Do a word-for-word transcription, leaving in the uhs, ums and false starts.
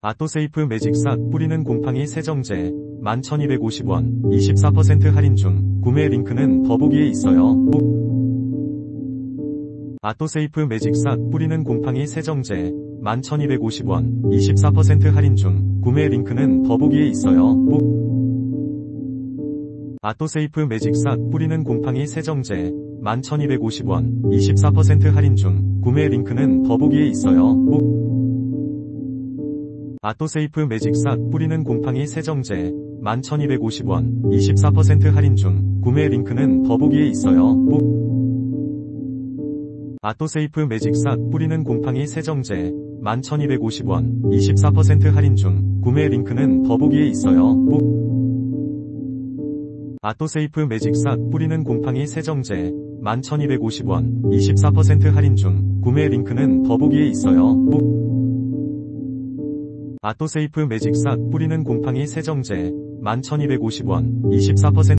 아토세이프 매직삭 뿌리는 곰팡이 세정제 만 천이백오십 원 이십사 퍼센트 할인 중. 구매 링크는 더보기에 있어요. 아토세이프 매직삭 뿌리는 곰팡이 세정제 만 천이백오십 원 이십사 퍼센트 할인 중. 구매 링크는 더보기에 있어요. 아토세이프 매직삭 뿌리는 곰팡이 세정제 만 천이백오십 원 이십사 퍼센트 할인 중. 구매 링크는 더보기에 있어요. 아토세이프 매직삭 뿌리는 곰팡이 세정제 만 천이백오십 원 이십사 퍼센트 할인 중. 구매 링크는 더보기에 있어요. 아토세이프 매직삭 뿌리는 곰팡이 세정제 만 천이백오십 원 이십사 퍼센트 할인 중. 구매 링크는 더보기에 있어요. 아토세이프 매직삭 뿌리는 곰팡이 세정제 만 천이백오십 원 이십사 퍼센트 할인 중. 구매 링크는 더보기에 있어요. 아토세이프 매직삭 뿌리는 곰팡이 세정제 만 천이백오십 원 이십사 퍼센트